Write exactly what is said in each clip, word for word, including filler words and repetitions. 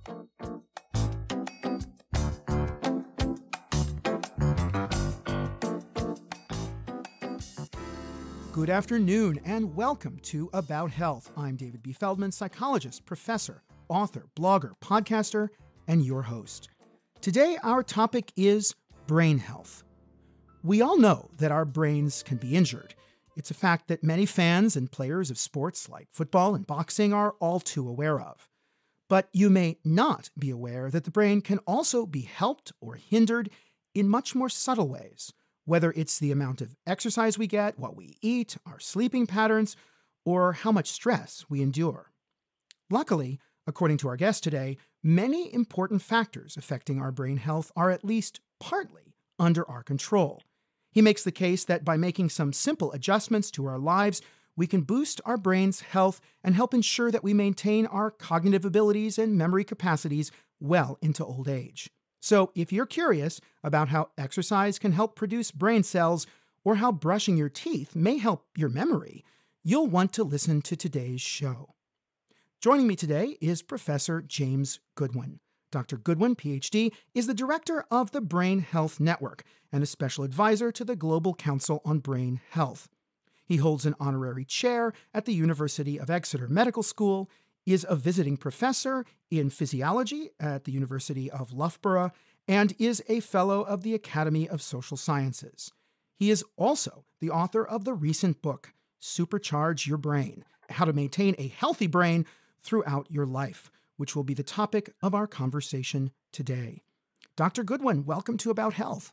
Good afternoon and welcome to About Health. I'm David B. Feldman, psychologist, professor, author, blogger, podcaster, and your host. Today, our topic is brain health. We all know that our brains can be injured. It's a fact that many fans and players of sports like football and boxing are all too aware of. But you may not be aware that the brain can also be helped or hindered in much more subtle ways, whether it's the amount of exercise we get, what we eat, our sleeping patterns, or how much stress we endure. Luckily, according to our guest today, many important factors affecting our brain health are at least partly under our control. He makes the case that by making some simple adjustments to our lives, we can boost our brain's health and help ensure that we maintain our cognitive abilities and memory capacities well into old age. So if you're curious about how exercise can help produce brain cells or how brushing your teeth may help your memory, you'll want to listen to today's show. Joining me today is Professor James Goodwin. Doctor Goodwin, P H D, is the director of the Brain Health Network and a special advisor to the Global Council on Brain Health. He holds an honorary chair at the University of Exeter Medical School, is a visiting professor in physiology at the University of Loughborough, and is a fellow of the Academy of Social Sciences. He is also the author of the recent book, Supercharge Your Brain: How to Maintain a Healthy Brain Throughout Your Life, which will be the topic of our conversation today. Doctor Goodwin, welcome to About Health.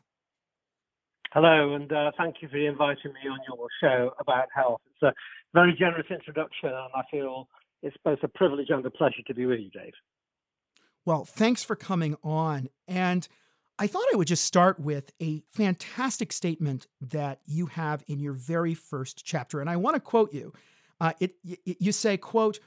Hello, and uh, thank you for inviting me on your show About Health. It's a very generous introduction, and I feel it's both a privilege and a pleasure to be with you, Dave. Well, thanks for coming on. And I thought I would just start with a fantastic statement that you have in your very first chapter. And I want to quote you. Uh, it, it, you say, quote,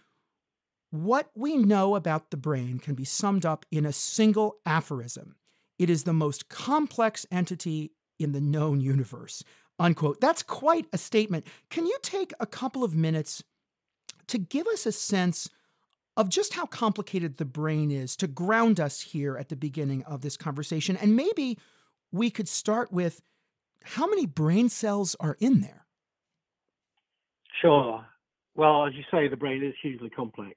"What we know about the brain can be summed up in a single aphorism. It is the most complex entity in the known universe," unquote. That's quite a statement. Can you take a couple of minutes to give us a sense of just how complicated the brain is, to ground us here at the beginning of this conversation? And maybe we could start with how many brain cells are in there? Sure. Well, as you say, the brain is hugely complex.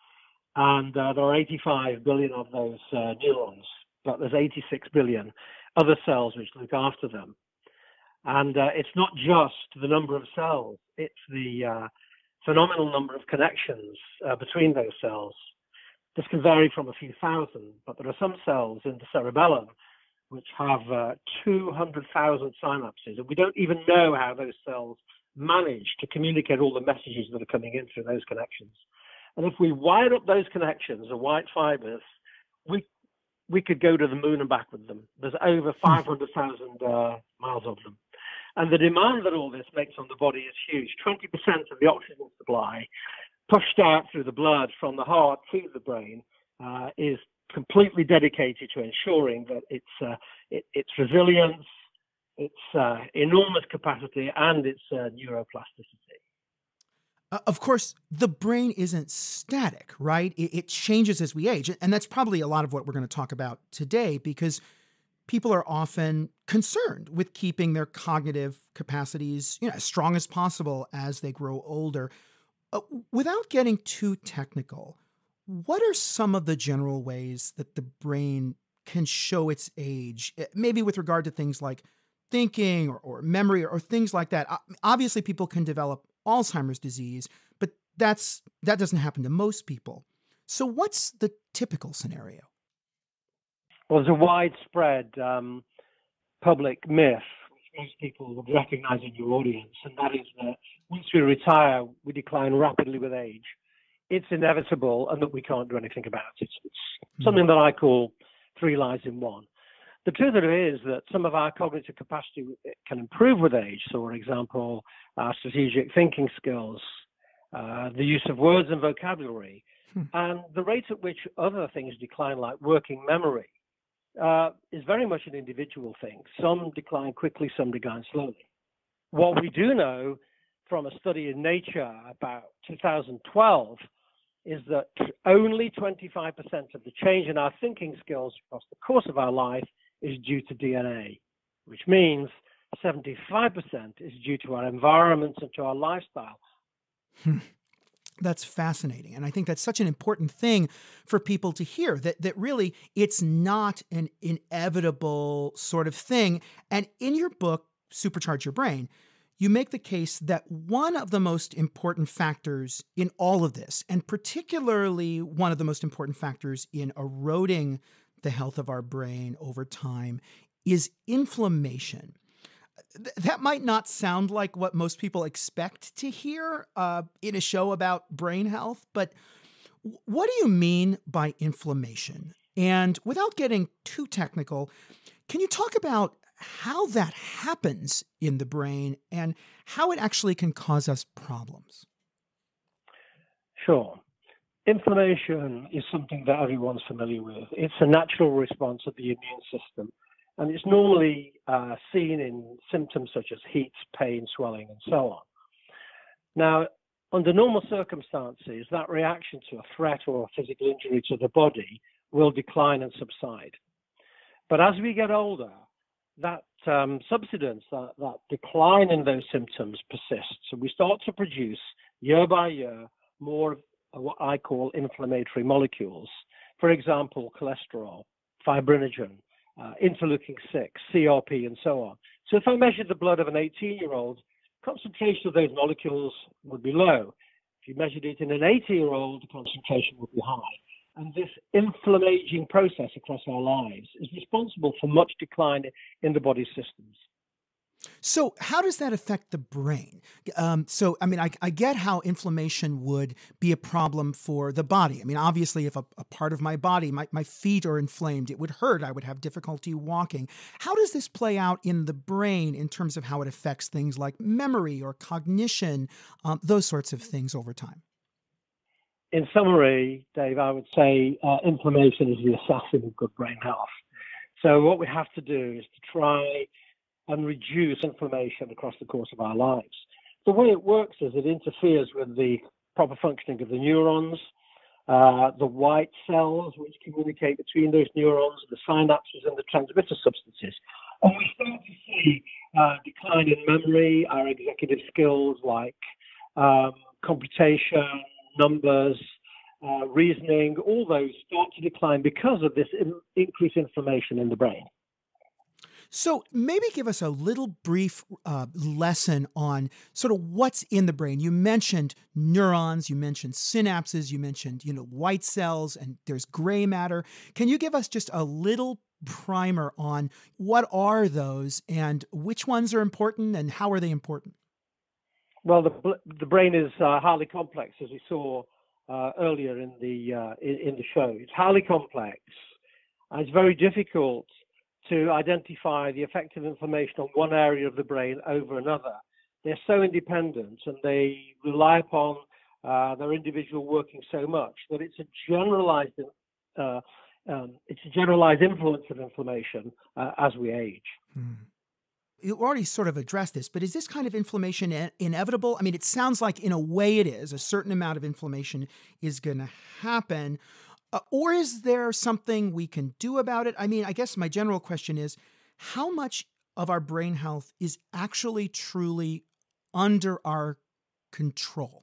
And uh, there are eighty-five billion of those uh, neurons, but there's eighty-six billion other cells which look after them. And uh, it's not just the number of cells, it's the uh, phenomenal number of connections uh, between those cells. This can vary from a few thousand, but there are some cells in the cerebellum which have uh, two hundred thousand synapses, and we don't even know how those cells manage to communicate all the messages that are coming in through those connections. And if we wire up those connections, the white fibers, we we could go to the moon and back with them. There's over five hundred thousand uh, miles of them. And the demand that all this makes on the body is huge. twenty percent of the oxygen supply pushed out through the blood from the heart to the brain uh, is completely dedicated to ensuring that its, uh, it, its resilience, its uh, enormous capacity, and its uh, neuroplasticity. Uh, of course, the brain isn't static, right? It, it changes as we age. And that's probably a lot of what we're going to talk about today, because people are often concerned with keeping their cognitive capacities, you know, as strong as possible as they grow older. Uh, without getting too technical, what are some of the general ways that the brain can show its age, maybe with regard to things like thinking or, or memory or, or things like that? Uh, obviously, people can develop Alzheimer's disease, but that's that doesn't happen to most people. So what's the typical scenario? Well, there's a widespread um, public myth, which most people would recognize in your audience, and that is that once we retire, we decline rapidly with age. It's inevitable, and that we can't do anything about it. It's mm-hmm. something that I call three lies in one. The truth of it is that some of our cognitive capacity can improve with age. So, for example, our strategic thinking skills, uh, the use of words and vocabulary, hmm. and the rate at which other things decline, like working memory, uh, is very much an individual thing. Some decline quickly, some decline slowly. What we do know from a study in Nature about two thousand twelve is that only twenty-five percent of the change in our thinking skills across the course of our life is due to D N A, which means seventy-five percent is due to our environment and to our lifestyle. Hmm. That's fascinating. And I think that's such an important thing for people to hear, that that really it's not an inevitable sort of thing. And in your book, Supercharge Your Brain, you make the case that one of the most important factors in all of this, and particularly one of the most important factors in eroding the health of our brain over time, is inflammation. That might not sound like what most people expect to hear uh, in a show about brain health, but what do you mean by inflammation? And without getting too technical, can you talk about how that happens in the brain and how it actually can cause us problems? Sure. Inflammation is something that everyone's familiar with. It's a natural response of the immune system. And it's normally uh, seen in symptoms such as heat, pain, swelling, and so on. Now, under normal circumstances, that reaction to a threat or a physical injury to the body will decline and subside. But as we get older, that um, subsidence, that, that decline in those symptoms persists. So we start to produce, year by year, more of what I call inflammatory molecules. For example, cholesterol, fibrinogen, Uh, interleukin six, C R P, and so on. So if I measured the blood of an eighteen-year-old, concentration of those molecules would be low. If you measured it in an eighty-year-old, the concentration would be high. And this inflammaging process across our lives is responsible for much decline in the body's systems. So how does that affect the brain? Um, so, I mean, I, I get how inflammation would be a problem for the body. I mean, obviously, if a, a part of my body, my, my feet are inflamed, it would hurt. I would have difficulty walking. How does this play out in the brain in terms of how it affects things like memory or cognition, um, those sorts of things over time? In summary, Dave, I would say uh, inflammation is the assassin of good brain health. So what we have to do is to try and reduce inflammation across the course of our lives. The way it works is it interferes with the proper functioning of the neurons, uh, the white cells which communicate between those neurons, the synapses and the transmitter substances. And we start to see uh, decline in memory, our executive skills like um, computation, numbers, uh, reasoning, all those start to decline because of this in- increased inflammation in the brain. So maybe give us a little brief uh, lesson on sort of what's in the brain. You mentioned neurons, you mentioned synapses, you mentioned, you know, white cells, and there's gray matter. Can you give us just a little primer on what are those and which ones are important and how are they important? Well, the the brain is uh, highly complex, as we saw uh, earlier in the uh, in, in the show. It's highly complex, and it's very difficult to identify the effect of inflammation on one area of the brain over another. They're so independent and they rely upon uh, their individual working so much that it's a generalized, uh, um, it's a generalized influence of inflammation uh, as we age. Hmm. You already sort of addressed this, but is this kind of inflammation in- inevitable? I mean, it sounds like in a way it is. A certain amount of inflammation is going to happen. Uh, or is there something we can do about it? I mean, I guess my general question is, how much of our brain health is actually truly under our control?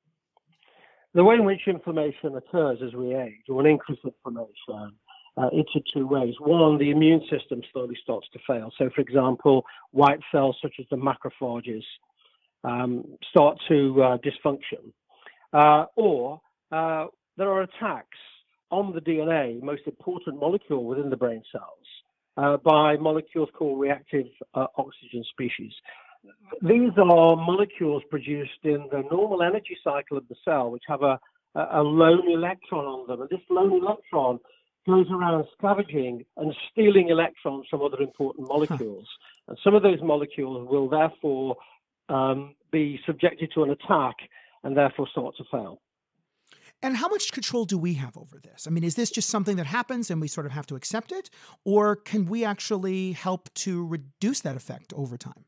The way in which inflammation occurs as we age, or an increased inflammation, uh, it's in two ways. One, the immune system slowly starts to fail. So, for example, white cells such as the macrophages um, start to uh, dysfunction. Uh, or uh, there are attacks on the D N A, most important molecule within the brain cells, uh, by molecules called reactive uh, oxygen species. These are molecules produced in the normal energy cycle of the cell, which have a, a lone electron on them. And this lone electron goes around scavenging and stealing electrons from other important molecules. Huh. And some of those molecules will therefore um, be subjected to an attack and therefore start to fail. And how much control do we have over this? I mean, is this just something that happens and we sort of have to accept it? Or can we actually help to reduce that effect over time?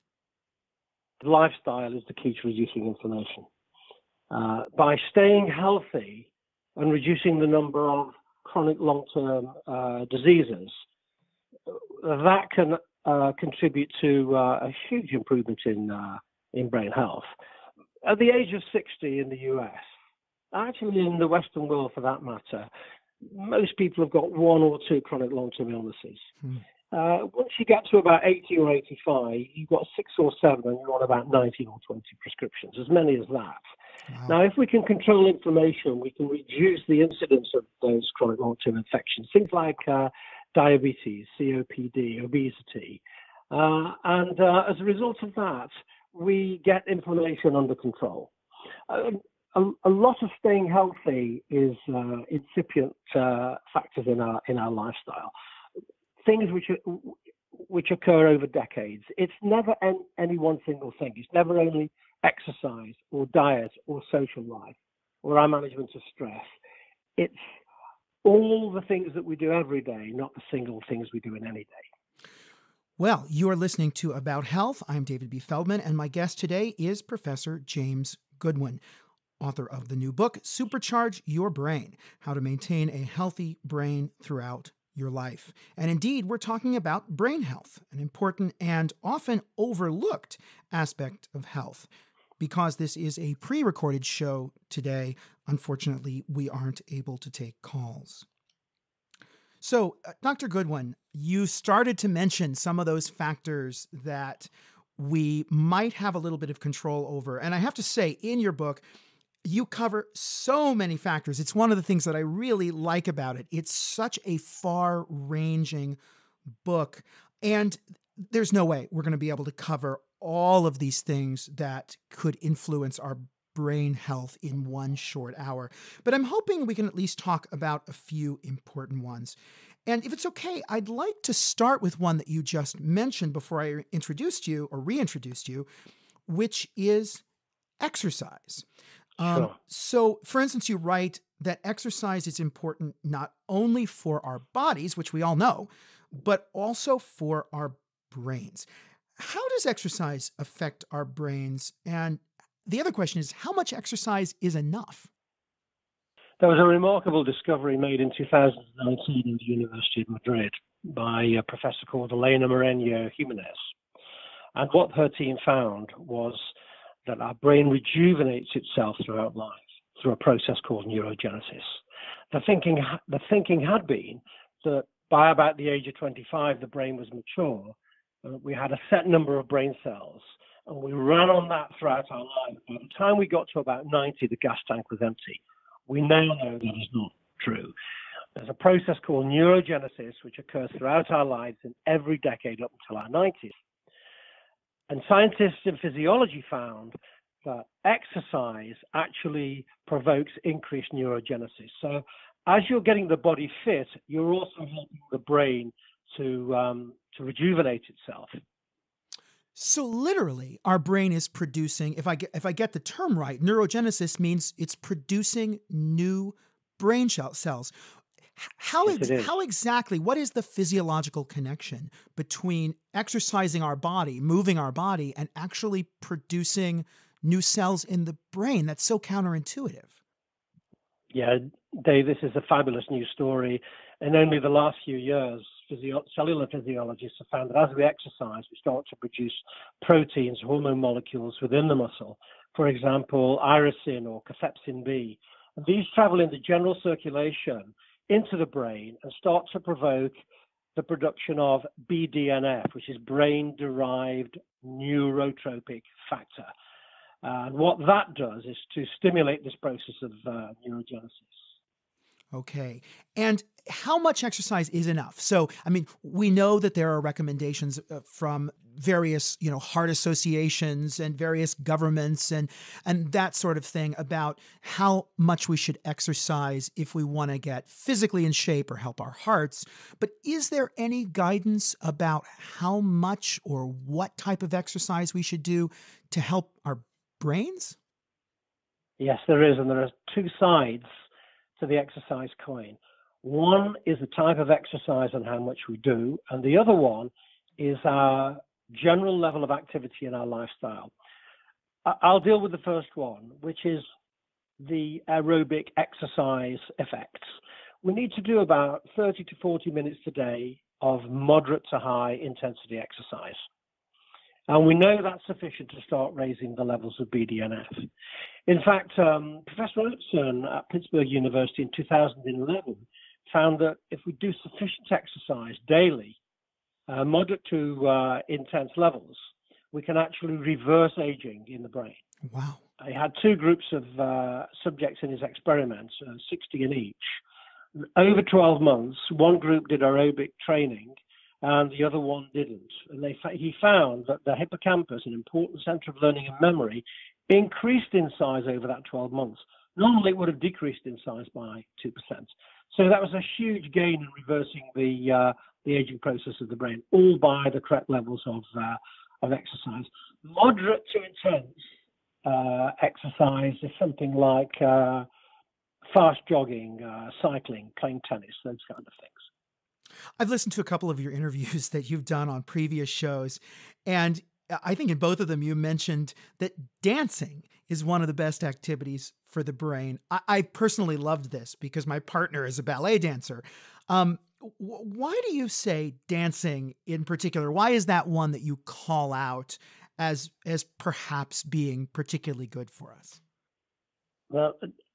Lifestyle is the key to reducing inflammation. Uh, by staying healthy, and reducing the number of chronic long-term uh, diseases, that can uh, contribute to uh, a huge improvement in uh, in brain health. At the age of sixty in the U S, actually in the Western world for that matter, most people have got one or two chronic long-term illnesses. Hmm. Uh, once you get to about eighty or eighty-five, you've got six or seven, and you're on about nineteen or twenty prescriptions, as many as that. Wow. Now, if we can control inflammation, we can reduce the incidence of those chronic long-term infections, things like uh, diabetes, C O P D, obesity. Uh, and uh, as a result of that, we get inflammation under control. Uh, a, a lot of staying healthy is uh, incipient uh, factors in our in our lifestyle. Things which are, which occur over decades. It's never en- any one single thing. It's never only exercise or diet or social life or our management of stress. It's all the things that we do every day, not the single things we do in any day. Well, you are listening to About Health. I'm David B. Feldman, and my guest today is Professor James Goodwin, author of the new book, Supercharge Your Brain, How to Maintain a Healthy Brain Throughout Your Life. And indeed, we're talking about brain health, an important and often overlooked aspect of health. Because this is a pre-recorded show today, unfortunately, we aren't able to take calls. So, uh, Doctor Goodwin, you started to mention some of those factors that we might have a little bit of control over. And I have to say, in your book, you cover so many factors. It's one of the things that I really like about it. It's such a far-ranging book. And there's no way we're going to be able to cover all of these things that could influence our brain health in one short hour. But I'm hoping we can at least talk about a few important ones. And if it's okay, I'd like to start with one that you just mentioned before I introduced you or reintroduced you, which is exercise. Um, sure. So, for instance, you write that exercise is important not only for our bodies, which we all know, but also for our brains. How does exercise affect our brains? And the other question is, how much exercise is enough? There was a remarkable discovery made in two thousand nineteen in the University of Madrid by a professor called Elena Moreno Jimenez. And what her team found was that our brain rejuvenates itself throughout life through a process called neurogenesis. The thinking, the thinking had been that by about the age of twenty-five, the brain was mature. Uh, we had a set number of brain cells, and we ran on that throughout our life. By the time we got to about ninety, the gas tank was empty. We now know that is not true. There's a process called neurogenesis, which occurs throughout our lives in every decade up until our nineties. And scientists in physiology found that exercise actually provokes increased neurogenesis. So as you're getting the body fit, you're also helping the brain to um, to rejuvenate itself. So literally, our brain is producing, if I get, if I get the term right, neurogenesis means it's producing new brain cells. How, yes, ex- how exactly, what is the physiological connection between exercising our body, moving our body, and actually producing new cells in the brain? That's so counterintuitive. Yeah, Dave, this is a fabulous new story. In only the last few years, physio- cellular physiologists have found that as we exercise, we start to produce proteins, hormone molecules within the muscle. For example, irisin or cathepsin B. And these travel in the general circulation into the brain and start to provoke the production of B D N F, which is brain-derived neurotropic factor. Uh, and what that does is to stimulate this process of uh, neurogenesis. Okay. And how much exercise is enough? So, I mean, we know that there are recommendations uh, from various, you know, heart associations and various governments and, and that sort of thing about how much we should exercise if we want to get physically in shape or help our hearts. But is there any guidance about how much or what type of exercise we should do to help our brains? Yes, there is. And there are two sides to the exercise coin. One is the type of exercise and how much we do, and the other one is our general level of activity in our lifestyle. I'll deal with the first one, which is the aerobic exercise effects, we need to do about thirty to forty minutes a day of moderate to high intensity exercise. And we know that's sufficient to start raising the levels of B D N F. In fact, um, Professor James at Pittsburgh University in two thousand eleven found that if we do sufficient exercise daily, uh, moderate to uh, intense levels, we can actually reverse aging in the brain. Wow. He had two groups of uh, subjects in his experiments, uh, sixty in each. Over twelve months, one group did aerobic training and the other one didn't. And they, he found that the hippocampus, an important center of learning and memory, increased in size over that twelve months. Normally, it would have decreased in size by two percent. So that was a huge gain in reversing the uh, the aging process of the brain, all by the correct levels of uh, of exercise. Moderate to intense uh, exercise is something like uh, fast jogging, uh, cycling, playing tennis, those kind of things. I've listened to a couple of your interviews that you've done on previous shows, and I think in both of them you mentioned that dancing is one of the best activities for the brain. I, I personally loved this because my partner is a ballet dancer. Um, w- why do you say dancing in particular? Why is that one that you call out as as perhaps being particularly good for us? Well,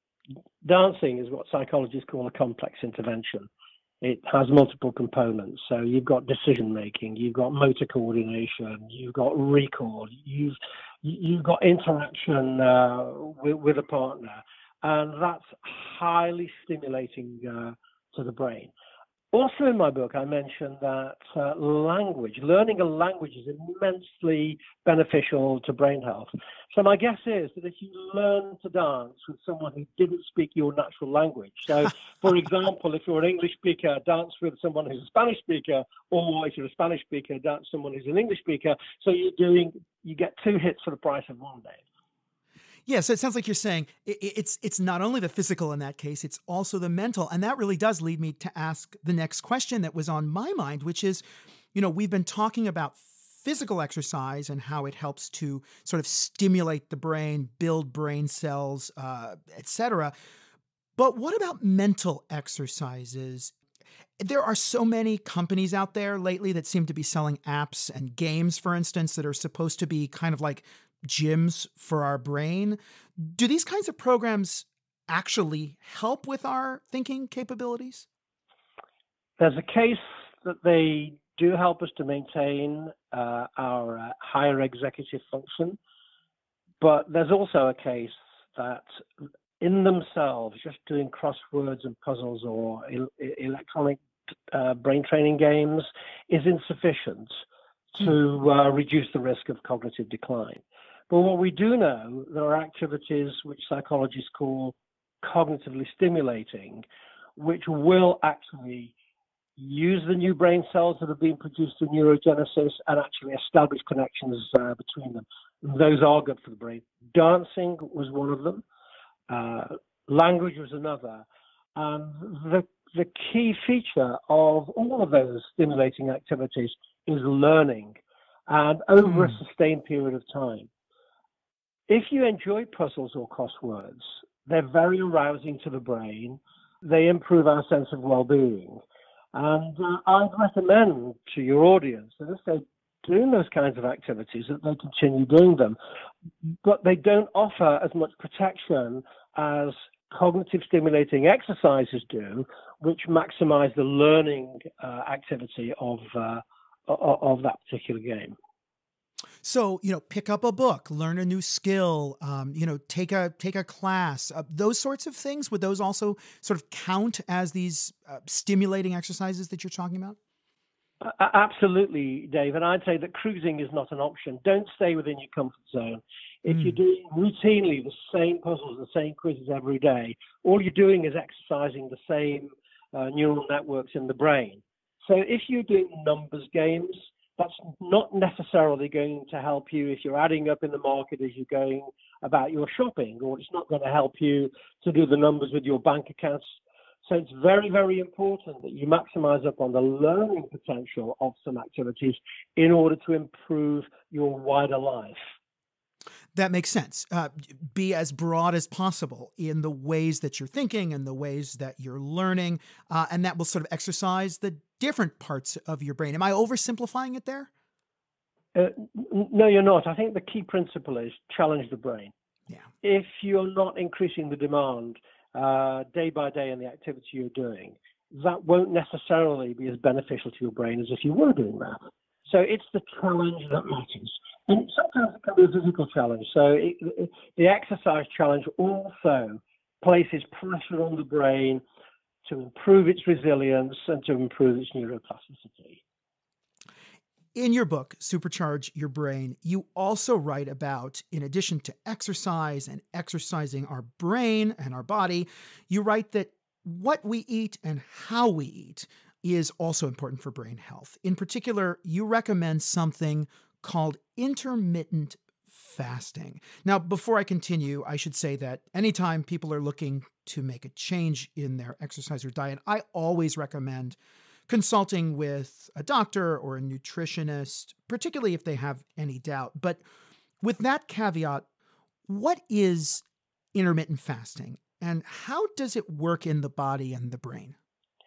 dancing is what psychologists call a complex intervention. It has multiple components. So you've got decision making, you've got motor coordination, you've got recall, you've you've got interaction uh, with, with a partner, and that's highly stimulating uh, to the brain. Also in my book, I mentioned that uh, language, learning a language is immensely beneficial to brain health. So my guess is that if you learn to dance with someone who didn't speak your natural language, so for example, if you're an English speaker, dance with someone who's a Spanish speaker, or if you're a Spanish speaker, dance with someone who's an English speaker, so you're doing, you get two hits for the price of one day. Yeah, so it sounds like you're saying it's it's not only the physical in that case, it's also the mental. And that really does lead me to ask the next question that was on my mind, which is, you know, we've been talking about physical exercise and how it helps to sort of stimulate the brain, build brain cells, uh, et cetera. But what about mental exercises? There are so many companies out there lately that seem to be selling apps and games, for instance, that are supposed to be kind of like gyms for our brain. Do these kinds of programs actually help with our thinking capabilities? There's a case that they do help us to maintain uh, our uh, higher executive function, but there's also a case that in themselves, just doing crosswords and puzzles or el- electronic uh, brain training games is insufficient to uh, reduce the risk of cognitive decline. But what we do know, there are activities which psychologists call cognitively stimulating, which will actually use the new brain cells that have been produced through neurogenesis and actually establish connections uh, between them. Those are good for the brain. Dancing was one of them. Uh, language was another. And the, the key feature of all of those stimulating activities is learning, and over hmm. a sustained period of time. If you enjoy puzzles or crosswords, they're very arousing to the brain. They improve our sense of well-being. And uh, I'd recommend to your audience that if they're doing those kinds of activities, that they continue doing them. But they don't offer as much protection as cognitive stimulating exercises do, which maximize the learning uh, activity of, uh, of that particular game. So, you know, pick up a book, learn a new skill, um, you know, take a take a class, uh, those sorts of things. Would those also sort of count as these uh, stimulating exercises that you're talking about? Uh, absolutely, Dave. And I'd say that cruising is not an option. Don't stay within your comfort zone. If mm. you're doing routinely the same puzzles, the same quizzes every day, all you're doing is exercising the same uh, neural networks in the brain. So if you're doing numbers games, that's not necessarily going to help you if you're adding up in the market as you're going about your shopping, or it's not going to help you to do the numbers with your bank accounts. So it's very, very important that you maximize up on the learning potential of some activities in order to improve your wider life. That makes sense. Uh, be as broad as possible in the ways that you're thinking and the ways that you're learning, uh, and that will sort of exercise the different parts of your brain. Am I oversimplifying it there? Uh, n- no, you're not. I think the key principle is challenge the brain. Yeah. If you're not increasing the demand uh, day by day in the activity you're doing, that won't necessarily be as beneficial to your brain as if you were doing that. So it's the challenge that matters. And sometimes it can be a physical challenge. So it, it, the exercise challenge also places pressure on the brain to improve its resilience and to improve its neuroplasticity. In your book, Supercharge Your Brain, you also write about, in addition to exercise and exercising our brain and our body, you write that what we eat and how we eat is also important for brain health. In particular, you recommend something called intermittent fasting. Now, before I continue, I should say that anytime people are looking to make a change in their exercise or diet, I always recommend consulting with a doctor or a nutritionist, particularly if they have any doubt. But with that caveat, what is intermittent fasting and how does it work in the body and the brain?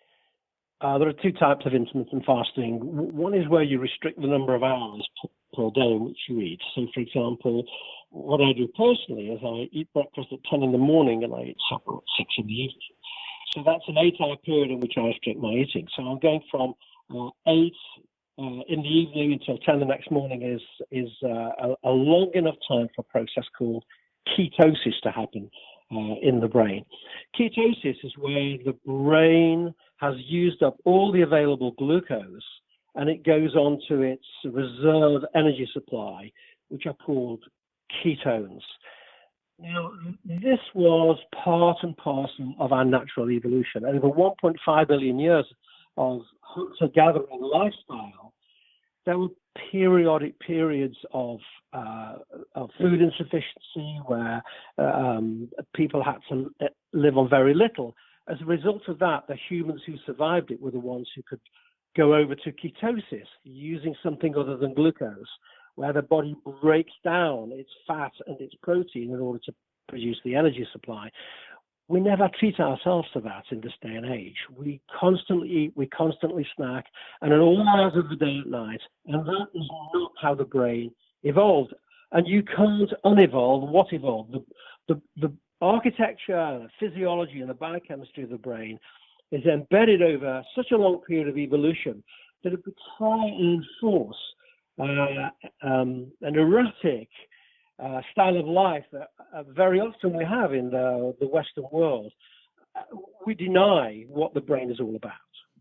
Uh, there are two types of intermittent fasting. One is where you restrict the number of hours per day in which you eat. So, for example, what I do personally is I eat breakfast at ten in the morning and I eat supper at six in the evening. So that's an eight-hour period in which I restrict my eating. So I'm going from uh, eight uh, in the evening until ten the next morning is is uh, a, a long enough time for a process called ketosis to happen uh, in the brain. Ketosis is where the brain has used up all the available glucose and it goes on to its reserve energy supply, which are called ketones. Now, this was part and parcel of our natural evolution. Over one point five billion years of hunter-gathering lifestyle, there were periodic periods of, uh, of food insufficiency where um, people had to live on very little. As a result of that, the humans who survived it were the ones who could go over to ketosis, using something other than glucose, where the body breaks down its fat and its protein in order to produce the energy supply. We never treat ourselves to that in this day and age. We constantly eat, we constantly snack, and at all hours of the day at night, and that is not how the brain evolved. And you can't unevolve what evolved. The, the, the architecture, the physiology, and the biochemistry of the brain is embedded over such a long period of evolution that it would try and enforce uh, um, an erratic uh, style of life that uh, very often we have in the, the Western world. Uh, we deny what the brain is all about.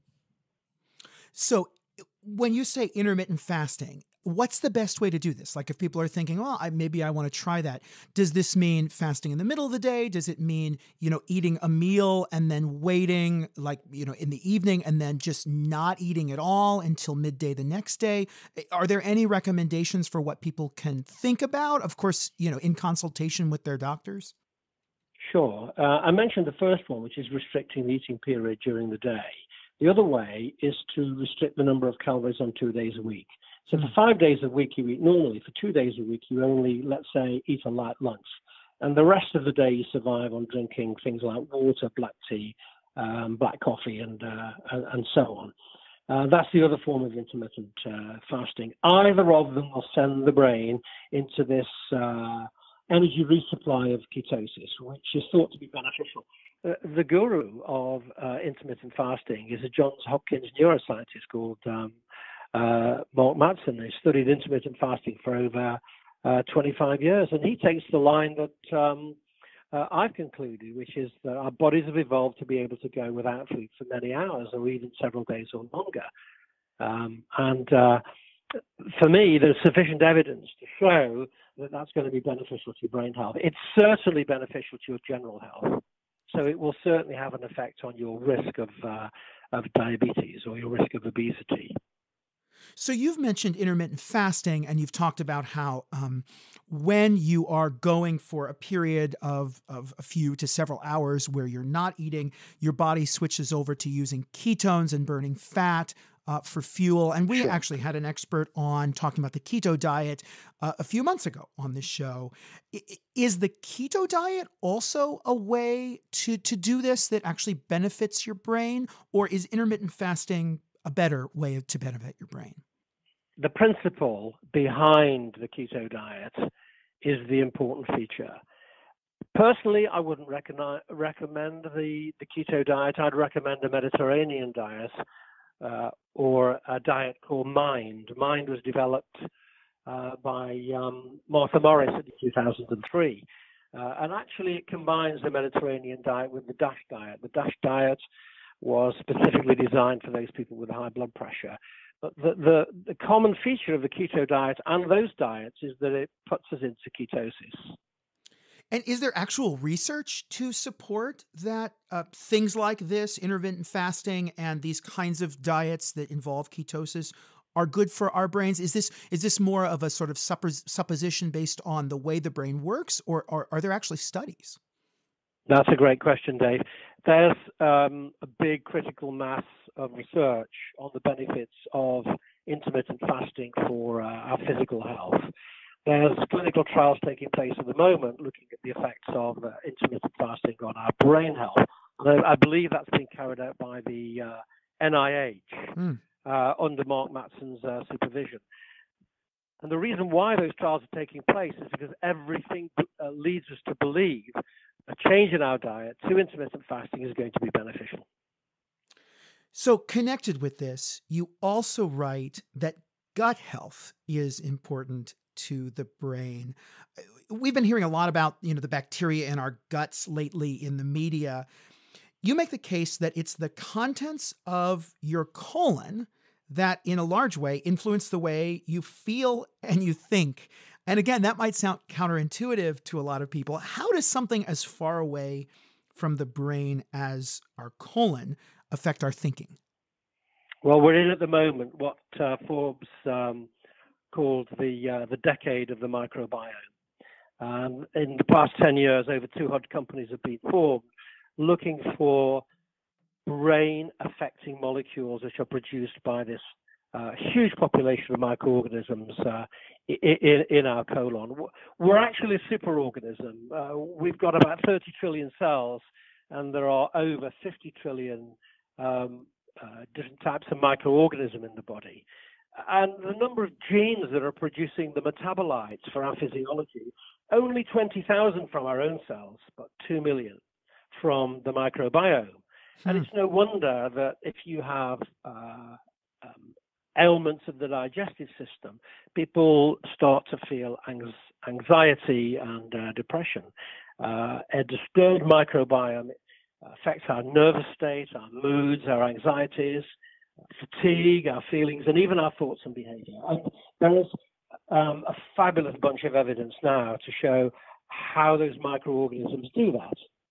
So when you say intermittent fasting, what's the best way to do this? Like if people are thinking, well, I, maybe I want to try that. Does this mean fasting in the middle of the day? Does it mean, you know, eating a meal and then waiting like, you know, in the evening and then just not eating at all until midday the next day? Are there any recommendations for what people can think about? Of course, you know, in consultation with their doctors. Sure. Uh, I mentioned the first one, which is restricting the eating period during the day. The other way is to restrict the number of calories on two days a week. So for five days a week, you eat normally. For two days a week, you only, let's say, eat a light lunch. And the rest of the day, you survive on drinking things like water, black tea, um, black coffee, and, uh, and, and so on. Uh, that's the other form of intermittent uh, fasting. Either of them will send the brain into this uh, energy resupply of ketosis, which is thought to be beneficial. Uh, the guru of uh, intermittent fasting is a Johns Hopkins neuroscientist called um, uh, Mark Mattson. He studied intermittent fasting for over uh, twenty-five years, and he takes the line that um, uh, I've concluded, which is that our bodies have evolved to be able to go without food for many hours or even several days or longer. Um, and uh, for me, there's sufficient evidence to show that that's going to be beneficial to your brain health. It's certainly beneficial to your general health. So it will certainly have an effect on your risk of uh, of diabetes or your risk of obesity. So you've mentioned intermittent fasting, and you've talked about how um, when you are going for a period of, of a few to several hours where you're not eating, your body switches over to using ketones and burning fat. uh, for fuel. And we Sure. actually had an expert on talking about the keto diet uh, a few months ago on this show. I- Is the keto diet also a way to, to do this that actually benefits your brain, or is intermittent fasting a better way to benefit your brain? The principle behind the keto diet is the important feature. Personally, I wouldn't recognize, recommend the, the keto diet. I'd recommend a Mediterranean diet uh, or a diet called MIND. MIND was developed uh, by um, Martha Morris in two thousand three. Uh, and actually, it combines the Mediterranean diet with the DASH diet. The DASH diet was specifically designed for those people with high blood pressure. But the, the, the common feature of the keto diet and those diets is that it puts us into ketosis. And is there actual research to support that uh, things like this, intermittent fasting and these kinds of diets that involve ketosis, are good for our brains? Is this is this more of a sort of suppos- supposition based on the way the brain works, or, or are there actually studies? That's a great question, Dave. There's um, a big critical mass of research on the benefits of intermittent fasting for uh, our physical health. There's clinical trials taking place at the moment looking at the effects of uh, intermittent fasting on our brain health. And I, I believe that's being carried out by the uh, N I H mm. uh, under Mark Mattson's uh, supervision. And the reason why those trials are taking place is because everything uh, leads us to believe a change in our diet to intermittent fasting is going to be beneficial. So connected with this, you also write that gut health is important to the brain. We've been hearing a lot about, you know, the bacteria in our guts lately in the media. You make the case that it's the contents of your colon that in a large way influence the way you feel and you think. And again, that might sound counterintuitive to a lot of people. How does something as far away from the brain as our colon affect our thinking? Well, we're in at the moment what uh, Forbes um, called the uh, the decade of the microbiome. Um, in the past ten years, over two hundred companies have been formed looking for brain-affecting molecules which are produced by this uh, huge population of microorganisms uh, in, in our colon. We're actually a superorganism. Uh, we've got about thirty trillion cells, and there are over fifty trillion um, uh, different types of microorganism in the body. And the number of genes that are producing the metabolites for our physiology, only twenty thousand from our own cells, but two million from the microbiome. Hmm. And it's no wonder that if you have uh, um, ailments of the digestive system, people start to feel anxiety and uh, depression. Uh, a disturbed microbiome affects our nervous state, our moods, our anxieties, fatigue, our feelings, and even our thoughts and behavior. And there is um, a fabulous bunch of evidence now to show how those microorganisms do that.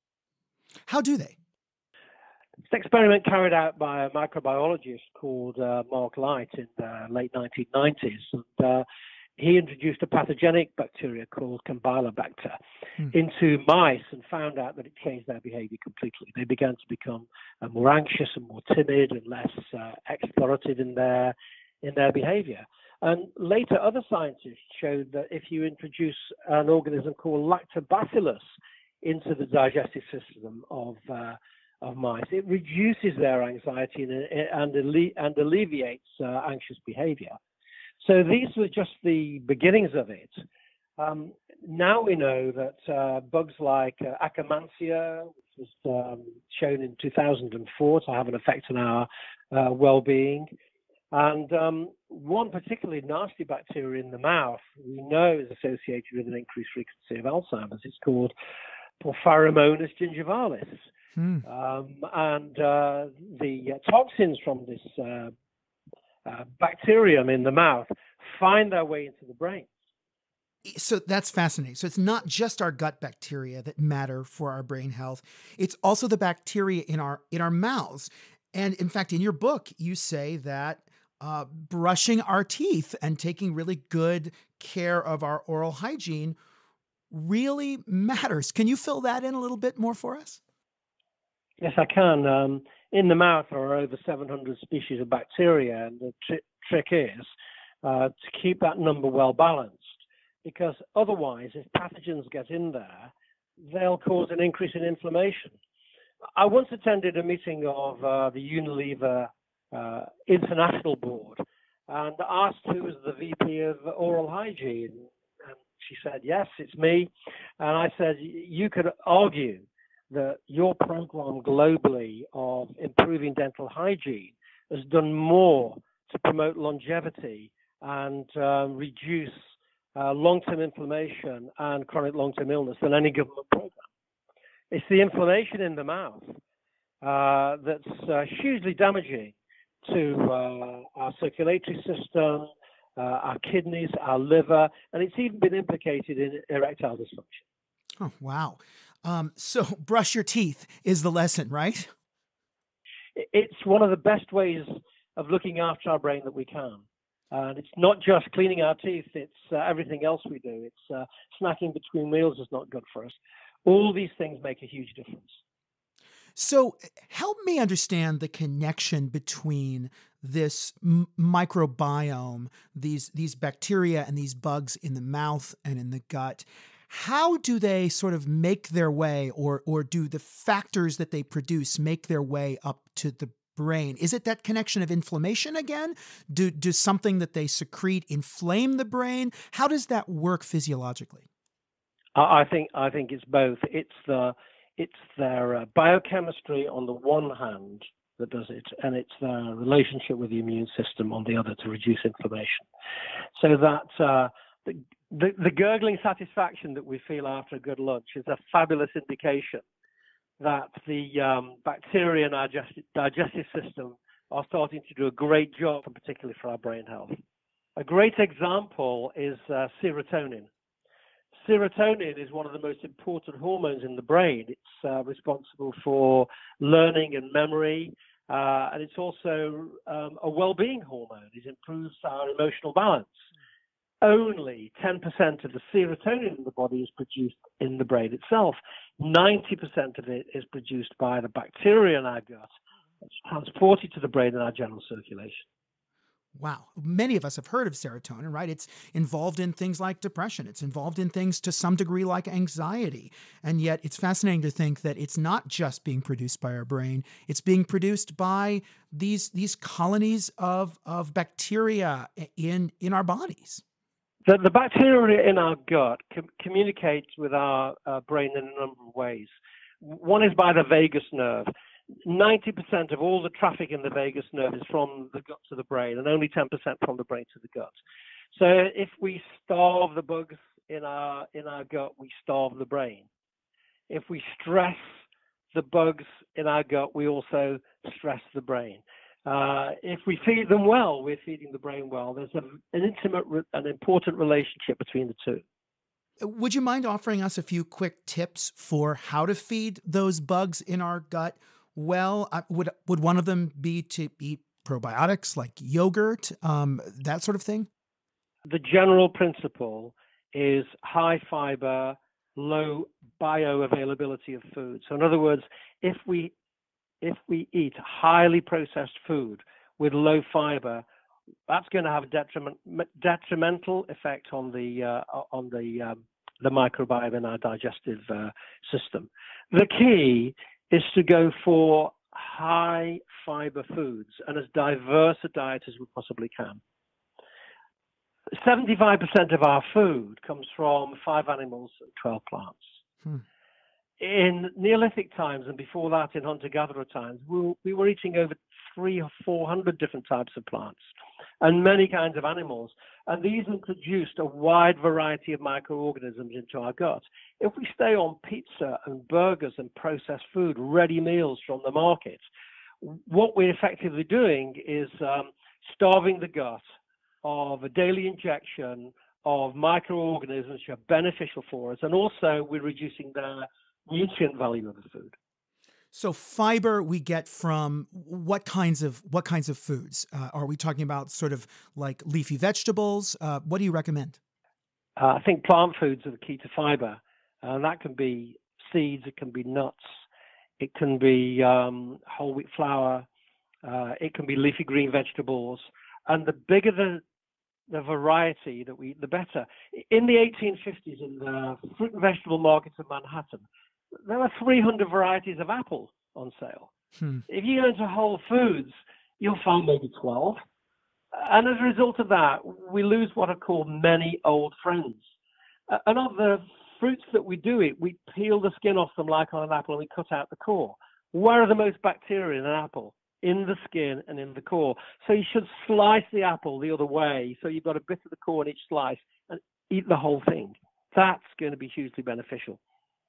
How do they? It's an experiment carried out by a microbiologist called uh, Mark Light in the late nineteen nineties. And, uh, he introduced a pathogenic bacteria called Campylobacter hmm. into mice and found out that it changed their behavior completely. They began to become uh, more anxious and more timid and less uh, explorative in their in their behavior. And later, other scientists showed that if you introduce an organism called Lactobacillus into the digestive system of uh, of mice, it reduces their anxiety and and, alle- and alleviates uh, anxious behavior. So these were just the beginnings of it. Um, now we know that uh, bugs like uh, Akkermansia, which was um, shown in two thousand four to have an effect on our uh, well-being, and um, one particularly nasty bacteria in the mouth we know is associated with an increased frequency of Alzheimer's. It's called Porphyromonas gingivalis. Hmm. Um, and uh, the uh, toxins from this uh, uh, bacterium in the mouth find their way into the brain. So that's fascinating. So it's not just our gut bacteria that matter for our brain health. It's also the bacteria in our in our mouths. And in fact, in your book, you say that uh, brushing our teeth and taking really good care of our oral hygiene really matters. Can you fill that in a little bit more for us? Yes, I can. Um, In the mouth, there are over seven hundred species of bacteria, and the tri- trick is uh, to keep that number well balanced, because otherwise, if pathogens get in there, they'll cause an increase in inflammation. I once attended a meeting of uh, the Unilever uh, International Board and asked who was the V P of oral hygiene. And she said, yes, it's me. And I said, you could argue that your program globally of improving dental hygiene has done more to promote longevity and uh, reduce uh, long-term inflammation and chronic long-term illness than any government program. It's the inflammation in the mouth uh, that's uh, hugely damaging to uh, our circulatory system, uh, our kidneys, our liver, and it's even been implicated in erectile dysfunction. Oh, wow. Um, so brush your teeth is the lesson, right? It's one of the best ways of looking after our brain that we can. And it's not just cleaning our teeth, it's uh, everything else we do. It's uh, snacking between meals is not good for us. All these things make a huge difference. So help me understand the connection between this m- microbiome, these, these bacteria and these bugs in the mouth and in the gut. How do they sort of make their way, or, or do the factors that they produce make their way up to the brain? Is it that connection of inflammation again? Do, do something that they secrete inflame the brain? How does that work physiologically? I think I think it's both. It's the it's their uh, biochemistry on the one hand that does it, and it's their relationship with the immune system on the other to reduce inflammation. So that uh, the, the the gurgling satisfaction that we feel after a good lunch is a fabulous indication that the um, bacteria in our digestive, digestive system are starting to do a great job, particularly for our brain health. A great example is uh, serotonin. Serotonin is one of the most important hormones in the brain. It's uh, responsible for learning and memory, uh, and it's also um, a well-being hormone. It improves our emotional balance. Only ten percent of the serotonin in the body is produced in the brain itself. ninety percent of it is produced by the bacteria in our gut. It's transported to the brain in our general circulation. Wow. Many of us have heard of serotonin, right? It's involved in things like depression. It's involved in things to some degree like anxiety. And yet it's fascinating to think that it's not just being produced by our brain. It's being produced by these, these colonies of, of bacteria in, in our bodies. The, the bacteria in our gut com- communicates with our uh, brain in a number of ways. One is by the vagus nerve. ninety percent of all the traffic in the vagus nerve is from the gut to the brain, and only ten percent from the brain to the gut. So if we starve the bugs in our in our gut, we starve the brain. If we stress the bugs in our gut, we also stress the brain. Uh, if we feed them well, we're feeding the brain well. There's a, an intimate, an important relationship between the two. Would you mind offering us a few quick tips for how to feed those bugs in our gut well? Uh, would would one of them be to eat probiotics like yogurt, um, that sort of thing? The general principle is high fiber, low bioavailability of food. So in other words, if we if we eat highly processed food with low fiber, that's going to have a detriment, detrimental effect on the uh, on the um, the microbiome in our digestive uh, system. The key is to go for high fiber foods and as diverse a diet as we possibly can. seventy-five percent of our food comes from five animals and twelve plants. Hmm. In Neolithic times and before that in hunter-gatherer times, we, we were eating over three or four hundred different types of plants and many kinds of animals. And these introduced a wide variety of microorganisms into our gut. If we stay on pizza and burgers and processed food, ready meals from the market, what we're effectively doing is um, starving the gut of a daily injection of microorganisms which are beneficial for us, and also we're reducing the nutrient value of the food. So fiber we get from what kinds of what kinds of foods? Uh, are we talking about sort of like leafy vegetables? Uh, what do you recommend? Uh, I think plant foods are the key to fiber, and that can be seeds, it can be nuts, it can be um, whole wheat flour, uh, it can be leafy green vegetables, and the bigger the the variety that we eat, the better. In the eighteen fifties, in the fruit and vegetable markets of Manhattan, there were three hundred varieties of apple on sale. Hmm. If you go into Whole Foods, you'll find maybe twelve. And as a result of that, we lose what are called many old friends. Uh, and of the fruits that we do eat, we peel the skin off them like on an apple and we cut out the core. Where are the most bacteria in an apple? In the skin and in the core. So you should slice the apple the other way. So you've got a bit of the core in each slice and eat the whole thing. That's going to be hugely beneficial.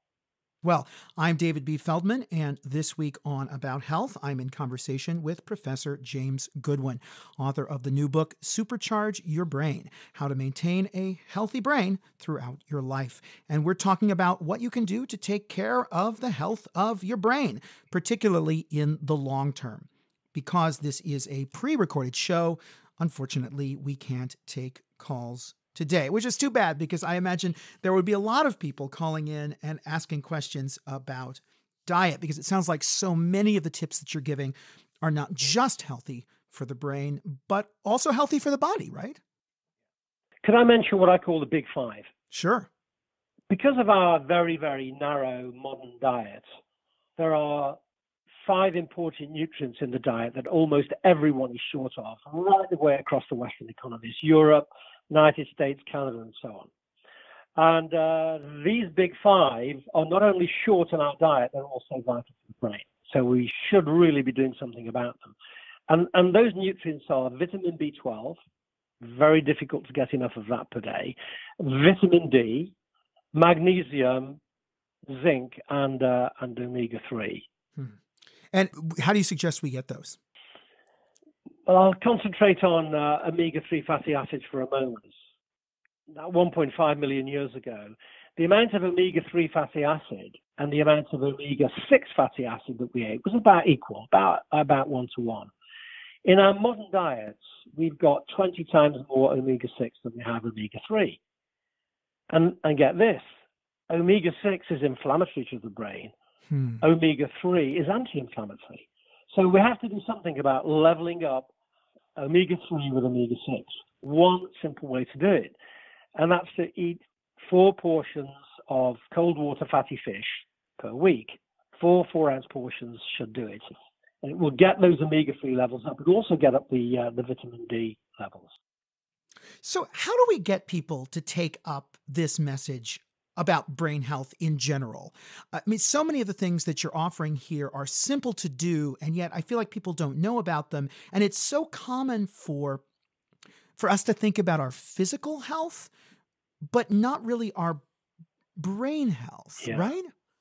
Well, I'm David B. Feldman, and this week on About Health, I'm in conversation with Professor James Goodwin, author of the new book, Supercharge Your Brain, How to Maintain a Healthy Brain Throughout Your Life. And we're talking about what you can do to take care of the health of your brain, particularly in the long term. Because this is a pre-recorded show, unfortunately, we can't take calls today, which is too bad because I imagine there would be a lot of people calling in and asking questions about diet, because it sounds like so many of the tips that you're giving are not just healthy for the brain, but also healthy for the body, right? Can I mention what I call the big five? Sure. Because of our very, very narrow modern diet, there are five important nutrients in the diet that almost everyone is short of, right the way across the Western economies, Europe, United States, Canada, and so on. And uh, these big five are not only short in our diet, they're also vital for the brain. So we should really be doing something about them. And, and those nutrients are vitamin B twelve, very difficult to get enough of that per day, vitamin D, magnesium, zinc, and, uh, and omega three. Hmm. And how do you suggest we get those? Well, I'll concentrate on uh, omega three fatty acids for a moment. Now, one point five million years ago, the amount of omega three fatty acid and the amount of omega six fatty acid that we ate was about equal, about, about one to one. In our modern diets, we've got twenty times more omega six than we have omega three. And, and get this, omega six is inflammatory to the brain. Hmm. omega three is anti-inflammatory. So we have to do something about leveling up omega three with omega six. One simple way to do it, and that's to eat four portions of cold water fatty fish per week. Four four-ounce portions should do it. And it will get those omega three levels up. It will also get up the, uh, the vitamin D levels. So how do we get people to take up this message about brain health in general? I mean, so many of the things that you're offering here are simple to do, and yet I feel like people don't know about them. And it's so common for, for us to think about our physical health, but not really our brain health, yeah. right?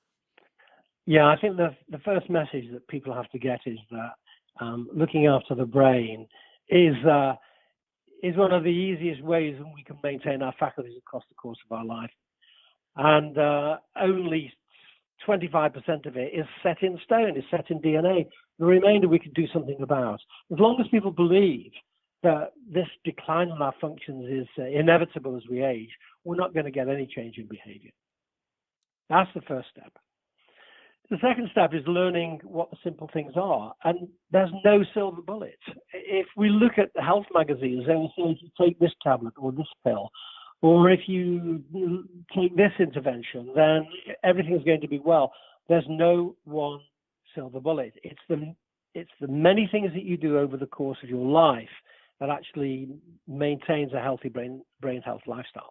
Yeah, I think the, the first message that people have to get is that um, looking after the brain is, uh, is one of the easiest ways that we can maintain our faculties across the course of our life. And uh, only twenty-five percent of it is set in stone, is set in D N A. The remainder we could do something about. As long as people believe that this decline in our functions is uh, inevitable as we age, we're not going to get any change in behavior. That's the first step. The second step is learning what the simple things are. And there's no silver bullet. If we look at the health magazines, they will say if you take this tablet or this pill, or if you take this intervention, then everything's going to be well. There's no one silver bullet. It's the, it's the many things that you do over the course of your life that actually maintains a healthy brain, brain health lifestyle.